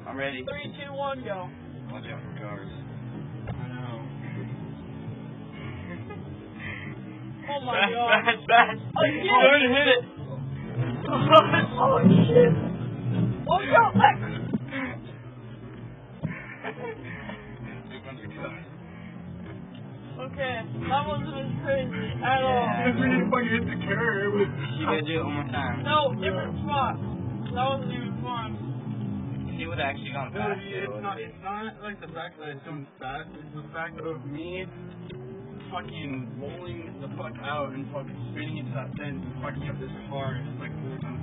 I'm ready. 3, 2, 1, go. Watch out for cars. I know. Oh my god. Fast. Again. Don't hit it. Oh shit. Oh no, Lex. Okay, that wasn't as crazy at all. Because we didn't fucking hit the curb. You gotta do it one more time. No, different spot. That wasn't even fun. He would have actually gone No, fast. it's not like the fact that it's going fast, it's the fact of me fucking rolling the fuck out and fucking spinning into that fence and fucking up this car like 4 times.